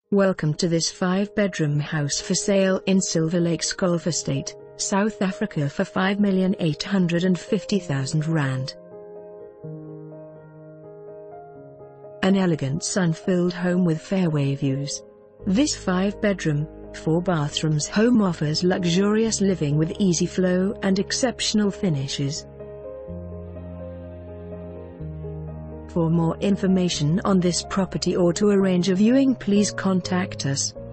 Welcome to this 5-bedroom house for sale in Silver Lakes Golf Estate, South Africa for R5,850,000. An elegant sun-filled home with fairway views. This 5-bedroom, 4-bathrooms home offers luxurious living with easy flow and exceptional finishes. For more information on this property or to arrange a viewing, please contact us.